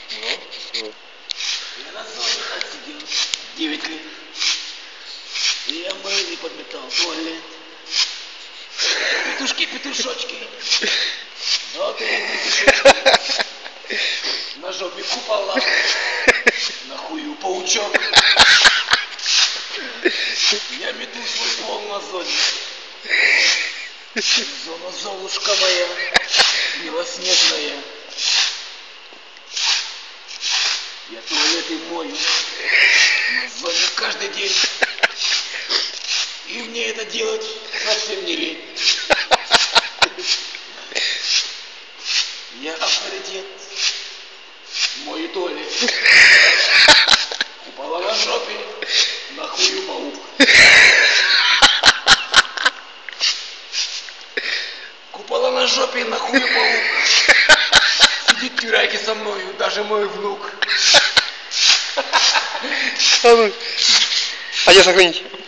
Ну. Я на зоне отсидел 9 лет. И я мыл и подметал туалет. Петушки, петушочки. Золотые петушочки. На жопе купола. На хую паучок. Я мету свой пол на зоне. Зона золушка моя, белоснежная. Я туалеты мою на зоне каждый день. И мне это делать совсем не лень. Я авторитет, мою туалет. Купола на жопе, на хую паук. Купола на жопе, на хую паук. Сидит в тюряге со мною, даже мой внук. А где сохранить?